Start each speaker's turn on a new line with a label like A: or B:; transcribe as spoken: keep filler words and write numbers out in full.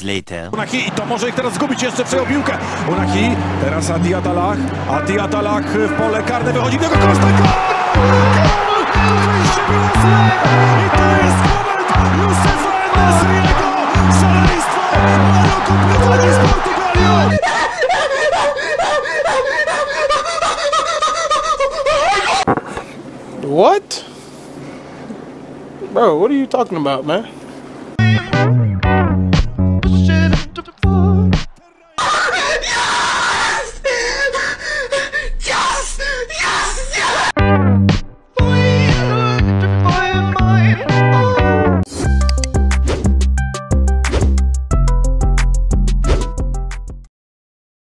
A: later.
B: Unahi i to może ich teraz zgubić, jeszcze przejął piłkę. Unahi, teraz Adi Atalach. Adi Atalach w pole karne wychodzi do Costa. Gol! Gol! To wejście było złe! I to jest moment Józefa En-Nesyriego! Szaleństwo! Maroko prowadzi z Portugalią!
C: What? Bro, what are you talking about, man?